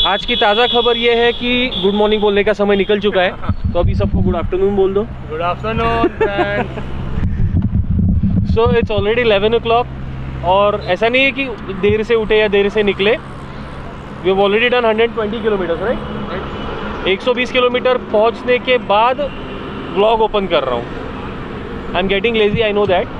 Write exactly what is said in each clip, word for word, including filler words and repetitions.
आज की ताज़ा खबर ये है कि गुड मॉर्निंग बोलने का समय निकल चुका है, तो अभी सबको गुड आफ्टरनून बोल दो। Good afternoon. So it's already eleven o'clock और ऐसा नहीं है कि देर से उठे या देर से निकले। We have already done one twenty kilometre, right. एक सौ बीस किलोमीटर पहुंचने के बाद व्लॉग ओपन कर रहा हूँ। I am getting lazy, I know that.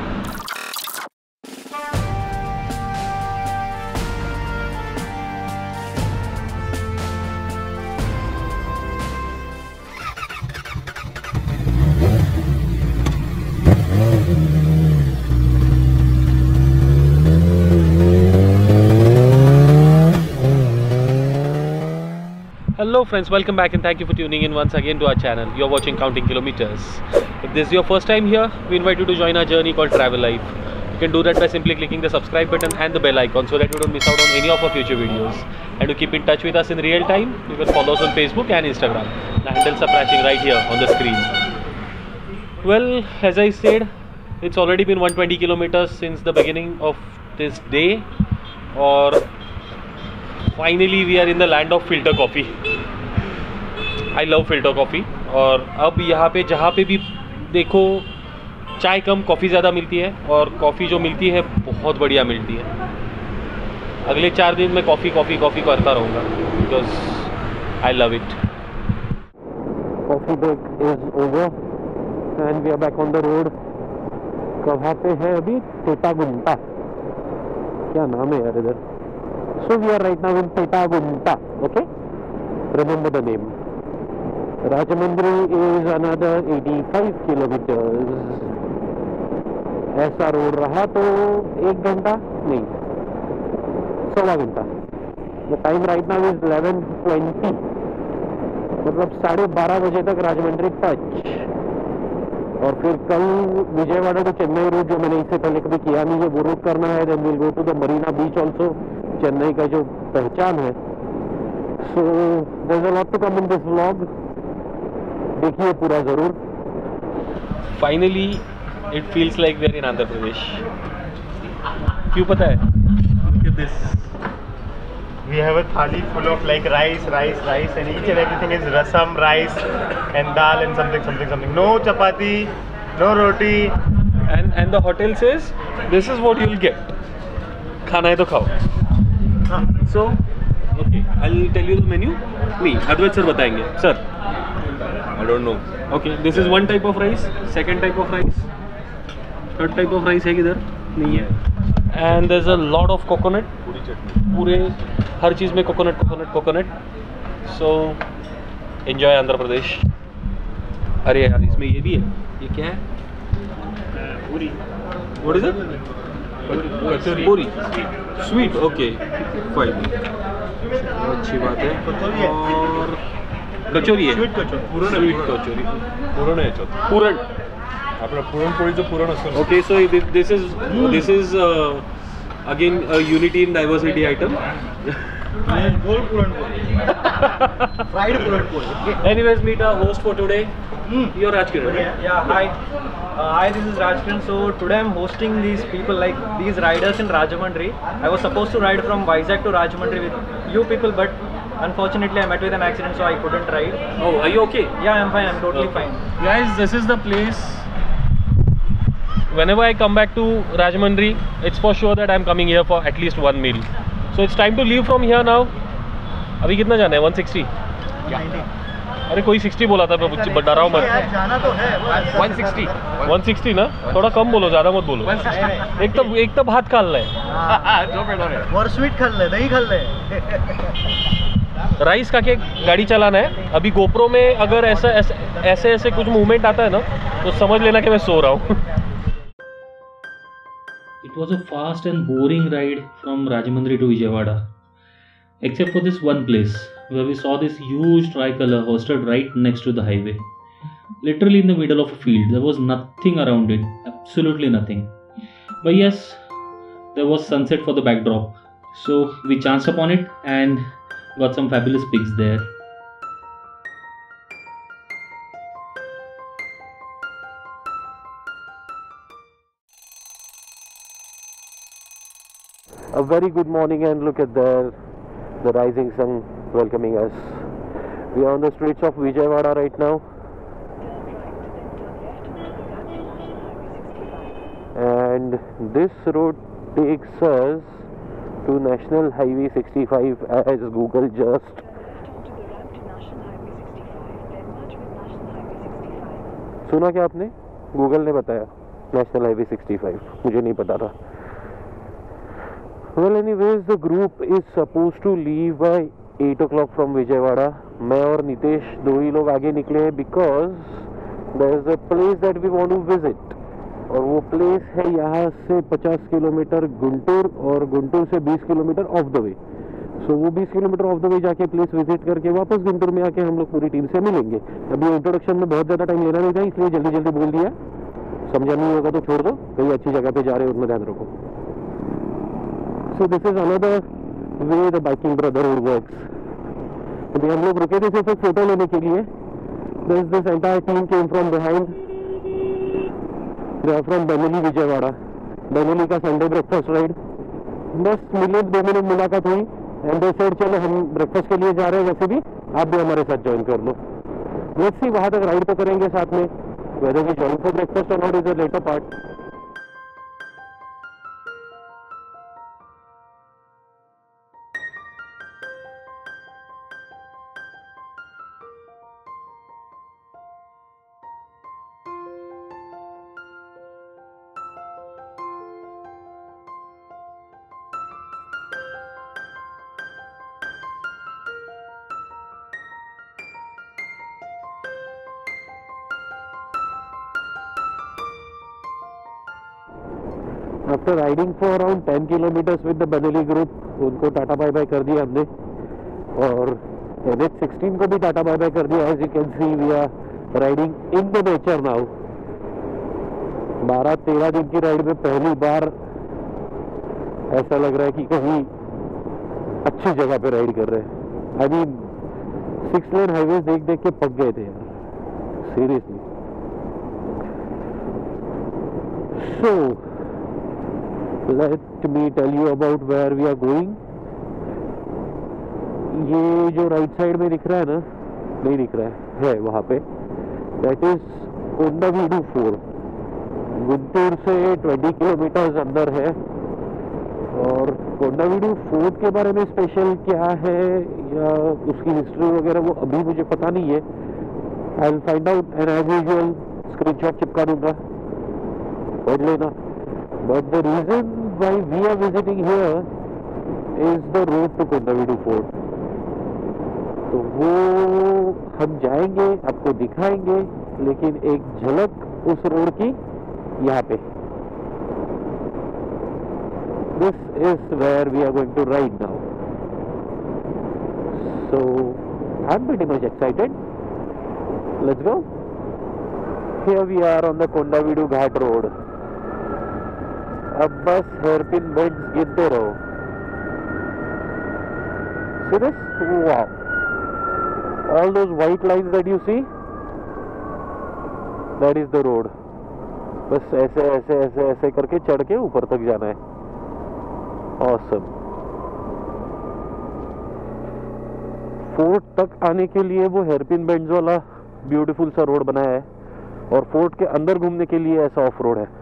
Hello friends, welcome back and thank you for tuning in once again to our channel. You're watching Counting Kilometers. If this is your first time here, we invite you to join our journey called Travel Life. You can do that by simply clicking the subscribe button and the bell icon so that you don't miss out on any of our future videos. And to keep in touch with us in real time, you can follow us on Facebook and Instagram. The handles are flashing right here on the screen. Well, as I said, it's already been one hundred twenty kilometers since the beginning of this day. Or finally we are in the land of filter coffee. I love filter coffee. और अब यहाँ पे जहाँ पे भी देखो चाय कम coffee ज़्यादा मिलती है, और कॉफ़ी जो मिलती है बहुत बढ़िया मिलती है। अगले चार दिन में कॉफ़ी कॉफ़ी कॉफ़ी करता रहूँगा because I love it. Coffee break is over and we are back on the road. कहाँ पे है अभी? टेटागुंटा, क्या नाम है यार इधर? So we are right now in Gunta, okay? Remember the name. Rajahmundry is another eighty-five kilometers. ऐसा रोड रहा तो एक घंटा नहीं, सोलह घंटा। The time right now is eleven twenty. मतलब साढ़े बारह बजे तक राजमंड्री टच। और फिर कल विजयवाड़ा टू चेन्नई रूट, जो मैंने इससे पहले कभी किया नहीं है, वो रूट करना है। Then will go to the Marina beach also, Chennai का जो पहचान है। So there is a lot to come in this vlog, देखिए पूरा जरूर। Finally it feels like we are in Andhra Pradesh. क्यों पता है? Look at this. We have a thali full of like rice, rice, rice, and each and everything is rasam, rice, and dal, and something, something, something. No chapati, no roti, and and the hotel says this is what you'll get. खाना है तो खाओ। So, okay, I'll tell you the menu. नहीं, Advait sir बताएंगे। Sir, I don't know. Okay, this is one type of rice, second type of rice, third type of rice है किधर? नहीं है। And there's a lot of coconut. पूरी चटनी। पूरे हर चीज़ में coconut, coconut, coconut. So, enjoy Andhra Pradesh. अरे यार, इसमें ये भी है। ये क्या है? पूरी। What is it? Puri. Sweet, okay, fine, अच्छी बात है। और कचोरी है, स्वीट कचोरी, स्वीट कचोरी, पुरण है, पुरण, आपला पुरणपोळीचं पुरण असतं। Okay, so this is this is again unity in diversity item. गोल puranpoli, fried puranpoli. Anyways, meet our host for today. Mm. You're Rajkiran, right? Yeah, hi. Uh, hi, this is Rajkiran. So today I'm hosting these people, like these riders in Rajahmundry. I was supposed to ride from Vizag to Rajahmundry with you people, but unfortunately I met with an accident, so I couldn't ride. Oh, are you okay? Yeah, I'm fine. I'm totally okay. fine. Guys, this is the place. Whenever I come back to Rajahmundry, it's for sure that I'm coming here for at least one meal. So it's time to leave from here now. अभी कितना जाना है? one sixty? Yeah. अरे कोई साठ बोला था, मैं डराओ मत। जाना तो है one sixty one sixty ना, थोड़ा कम बोलो, ज़्यादा मत बोलो। एक तो एक तो भात खा ले, जो और स्वीट खा ले, दही खा ले। राइस खा के गाड़ी चलाना है। अभी गोप्रो में अगर ऐसा ऐसे ऐसे ऐसे कुछ मूवमेंट आता है ना, तो समझ लेना कि मैं सो रहा हूँ। It was a fast and boring ride from Rajahmundry to Vijayawada, except for this one place where we saw this huge tricolor hosted right next to the highway, literally in the middle of a field. There was nothing around it, absolutely nothing. But yes, there was sunset for the backdrop, so we chanced upon it and got some fabulous pics there. A very good morning, and look at there, the rising sun welcoming us. We are on the streets of Vijayawada right now, and this road takes us to National Highway sixty-five as Google just सुना क्या आपने? Google ने बताया national highway sixty-five, मुझे नहीं पता था. Well, anyways, the group is supposed to leave by eight o'clock from Vijayawada. मैं और नितेश दो ही लोग आगे निकले हैं because there is a place that we want to visit. और वो प्लेस है यहाँ से पचास किलोमीटर गुंटूर और गुंटूर से बीस kilometre off the way. So वो बीस किलोमीटर ऑफ द वे जाके प्लेस विजिट करके वापस गुंटूर में आके हम लोग पूरी टीम से मिलेंगे. अभी इंट्रोडक्शन में बहुत ज़्यादा टाइम लेना नहीं था, इसलिए जल्दी जल्दी बोल दिया. समझा नहीं होगा तो छोड़ दो, कहीं अच्छी जगह पे जा रहे हो उनमें ध्यान रखो. So this is another way the biking brotherhood works. अभी हम लोग रुके थे सिर्फ एक फोटो लेने के लिए. This this entire team came from behind. They are from Benelli Vijayawada. Benelli का संडे ब्रेकफास्ट राइड. बस मिले, दो मिनट मुलाकात हुई एंड दे सेड चलो हम ब्रेकफास्ट के लिए जा रहे हैं, वैसे भी आप भी हमारे साथ ज्वाइन कर लो. लेट्स सी, वहाँ तक राइड तो करेंगे साथ में. Weather we join for breakfast और not is a later part. After riding for around ten kilometres with the Benelli group, उनको टाटा बाय बाय कर दिया हमने और एन एच सिक्सटीन को भी टाटा बाय बाय कर दिया. As you can see we are riding in the nature now. बारह तेरह दिन की राइड में पहली बार ऐसा लग रहा है कि कहीं अच्छी जगह पे राइड कर रहे हैं. I mean six lane highways देख देख के पक गए थे यार, seriously. So let me tell you about where we are going. ये जो राइट साइड में दिख रहा है ना, नहीं दिख रहा है, है वहाँ पे, that is Kondaveedu fort. Guntur से ट्वेंटी किलोमीटर्स अंदर है. और कोंडावीडू फोर्ट के बारे में स्पेशल क्या है या उसकी हिस्ट्री वगैरह वो अभी मुझे पता नहीं है. I will find out and as usual screenshot चिपका दूंगा, पढ़ लेना. But the reason why we are visiting here is the road to Kondaveedu Fort. तो वो हम जाएंगे, आपको दिखाएंगे, लेकिन एक झलक उस रोड की यहाँ पे. This is where we are going to ride now. So I'm pretty much excited. Let's go. Here we are on the Kondaveedu Ghat road. अब बस हेयरपिन बेंड्स गिनते रहो. See this? Wow! All those white lines that you see, that is the road. बस ऐसे ऐसे ऐसे ऐसे करके चढ़ के ऊपर तक जाना है. Awesome. फोर्ट तक आने के लिए वो हेयरपिन बेंड्स वाला ब्यूटीफुल सा रोड बनाया है और फोर्ट के अंदर घूमने के लिए ऐसा ऑफ रोड है.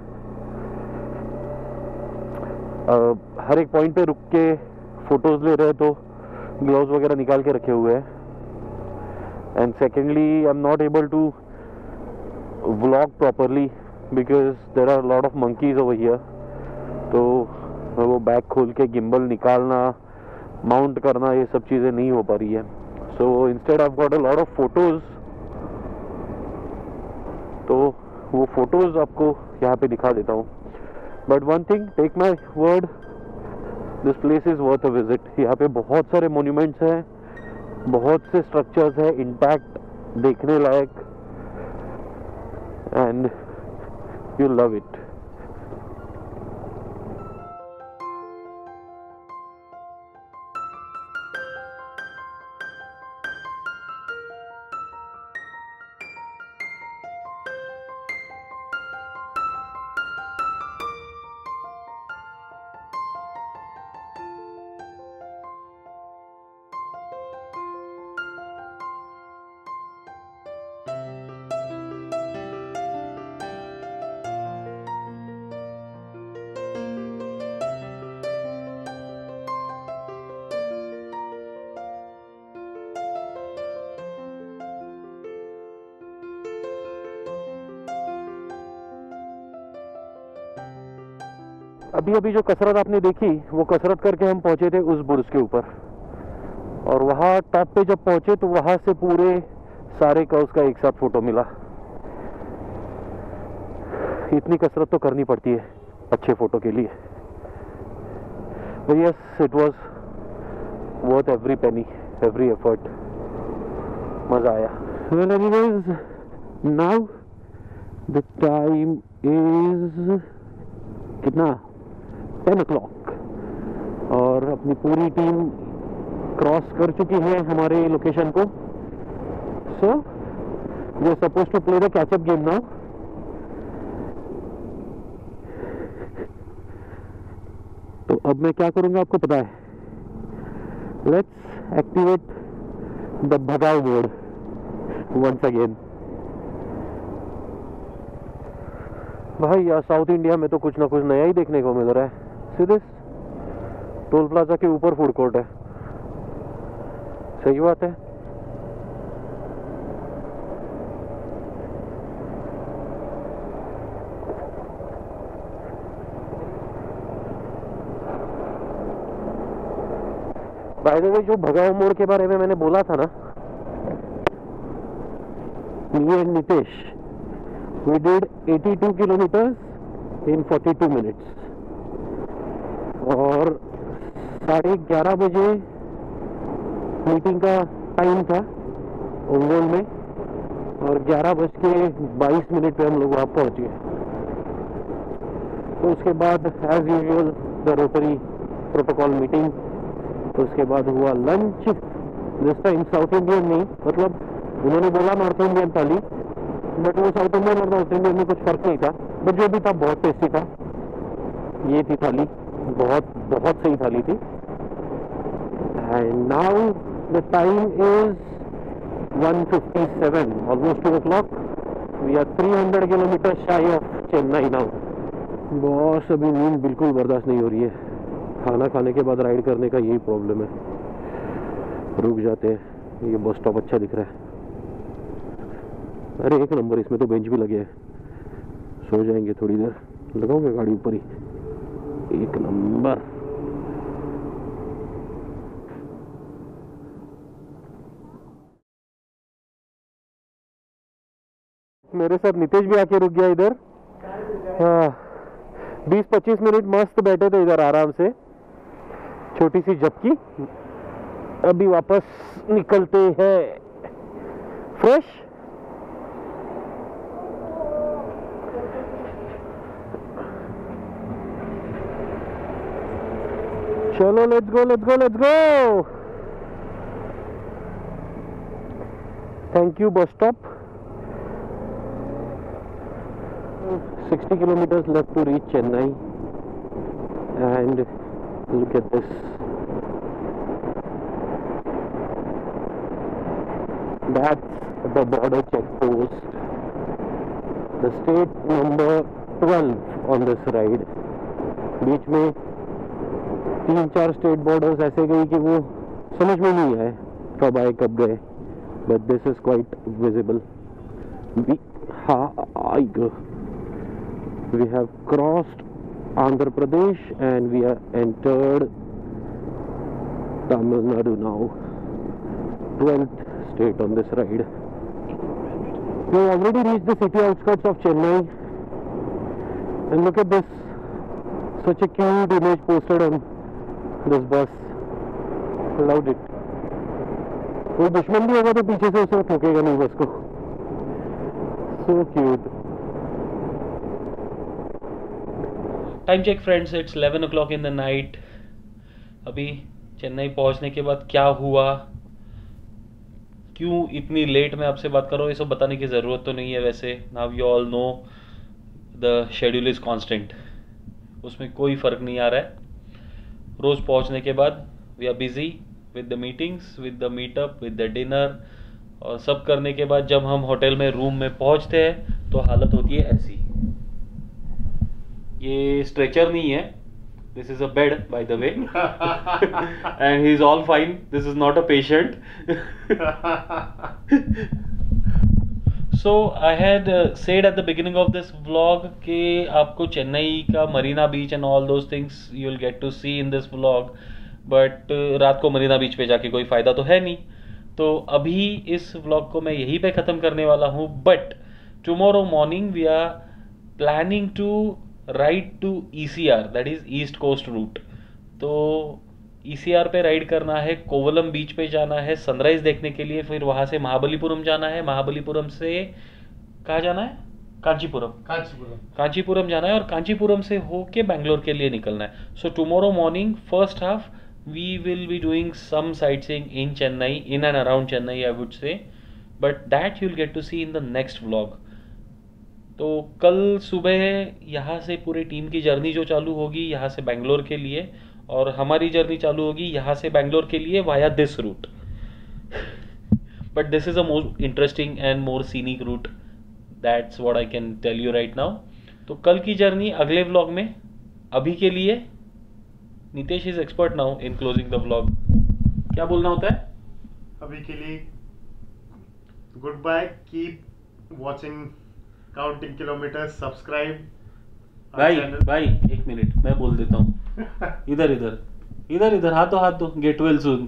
Uh, हर एक पॉइंट पे रुक के फोटोज ले रहे हैं तो ग्लव्स वगैरह निकाल के रखे हुए हैं. And secondly I am not able to vlog properly because there are lot of monkeys over here. तो वो बैग खोल के गिम्बल निकालना, माउंट करना, ये सब चीज़ें नहीं हो पा रही है. So instead I got a lot of photos. तो वो फोटोज आपको यहाँ पे दिखा देता हूँ. But one thing, take my word, this place is worth a visit. यहाँ पे बहुत सारे मोन्यूमेंट्स हैं, बहुत से स्ट्रक्चर्स हैं इंटैक्ट, देखने लायक, एंड यू लव इट. अभी अभी जो कसरत आपने देखी वो कसरत करके हम पहुंचे थे उस बुर्ज के ऊपर, और वहाँ टॉप पे जब पहुंचे तो वहाँ से पूरे सारे कर्व्स का एक साथ फोटो मिला। इतनी कसरत तो करनी पड़ती है अच्छे फोटो के लिए। But yes, it was worth every penny, every effort. मजा आया। Well, anyways, now the time is कितना? टेन o'clock, और अपनी पूरी टीम क्रॉस कर चुकी है हमारे लोकेशन को। So we are supposed to play the catch-up game now. तो अब मैं क्या करूंगा आपको पता है। लेट्स एक्टिवेट द भगाओ मोड वंस अगेन। भाई यार साउथ इंडिया में तो कुछ ना कुछ नया ही देखने को मिल रहा है। सीधे टोल प्लाजा के ऊपर फूड कोर्ट है, सही बात है। बाय द वे, जो भगाओ मोड़ के बारे में मैंने बोला था ना, me and Nitesh, we did eighty-two kilometers in forty-two minutes, और साढ़े ग्यारह बजे मीटिंग का टाइम था ओंगोल में, और ग्यारह बज के बाईस मिनट पे हम लोग वहाँ पहुँच गए। तो उसके बाद as usual the rotary protocol meeting, तो उसके बाद हुआ lunch. This time south Indian नहीं, मतलब उन्होंने बोला नॉर्थ इंडियन थाली, बट वो साउथ इंडियन और नॉर्थ इंडियन में कुछ फर्क नहीं था, बट जो भी था बहुत टेस्टी था। ये थी थाली, बहुत बहुत सही थाली थी। And now the time is one fifty seven, almost two o'clock. We are three hundred kilometre shy of Chennai now. Boss, अभी नींद बिल्कुल बर्दाश्त नहीं हो रही है। खाना खाने के बाद राइड करने का यही प्रॉब्लम है, रुक जाते हैं। ये बस स्टॉप अच्छा दिख रहा है। अरे एक नंबर, इसमें तो बेंच भी लगे हैं, सो जाएंगे थोड़ी देर। लगाओगे गाड़ी ऊपर ही, एक नंबर। मेरे साथ नितेश भी आके रुक गया इधर। हाँ, बीस पच्चीस मिनट मस्त बैठे थे इधर आराम से, छोटी सी झपकी। अभी वापस निकलते हैं फ्रेश। चलो let's go let's go let's go. Thank you bus stop. sixty kilometers left to reach Chennai, and look at this. That's the border check post, the state number twelve on this ride. बीच में तीन चार state borders ऐसे गई कि वो समझ में नहीं आए कब आए कब गए, but this is quite visible. We ha we have crossed Andhra Pradesh and we are entered Tamil Nadu now, twelfth state on this ride. We have already reached the city outskirts of Chennai, and look at this, such a cute image posted on this bus. Loved it. कोई दुश्मन भी होगा तो पीछे से उसे ठोकेगा नहीं बस को। So cute. Time check friends, it's eleven o'clock in the night. अभी चेन्नई पहुंचने के बाद क्या हुआ, क्यों इतनी लेट मैं आपसे बात कर रहा हूँ, ये सब बताने की ज़रूरत तो नहीं है। वैसे now you all know the schedule is constant, उसमें कोई फ़र्क नहीं आ रहा है। रोज़ पहुंचने के बाद we are busy with the meetings, with the meetup, with the dinner, और सब करने के बाद जब हम होटल में रूम में पहुंचते हैं तो हालत होती है ऐसी। ये स्ट्रेचर नहीं है, this is a bed by the way, and he is all fine, this is not a patient. So I had uh, said at the beginning of this vlog कि आपको चेन्नई का मरीना बीच and all those things you will get to see in this vlog, but uh, रात को मरीना बीच पे जाके कोई फ़ायदा तो है नहीं, तो अभी इस vlog को मैं यहीं पे ख़त्म करने वाला हूँ. But tomorrow morning we are planning to ride to E C R, that is East Coast route. तो E C R पे राइड करना है, कोवलम बीच पे जाना है सनराइज देखने के लिए, फिर वहाँ से महाबलीपुरम जाना है, महाबलीपुरम से कहाँ जाना है, कांचीपुरम कांचीपुरम कांचीपुरम जाना है, और कांचीपुरम से होके बैंगलोर के लिए निकलना है. So tomorrow morning first half we will be doing some sightseeing in Chennai, in and around Chennai I would say, but that you will get to see in the next vlog. तो कल सुबह यहाँ से पूरी टीम की journey जो चालू होगी यहाँ से बैंगलोर के लिए, और हमारी जर्नी चालू होगी यहाँ से बैंगलोर के लिए via this route. But this is a more interesting and more scenic route, that's what I can tell you right now. तो कल की जर्नी अगले व्लॉग में. अभी के लिए Nitesh is expert now in closing the vlog. क्या बोलना होता है अभी के लिए? Goodbye, keep watching counting kilometres, subscribe भाई. भाई एक मिनट मैं बोल देता हूँ. इधर इधर इधर इधर हाथों हाथ दो. Get well soon.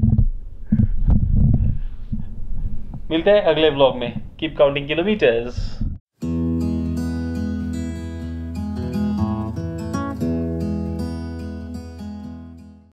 मिलते हैं अगले व्लॉग में. Keep counting kilometres.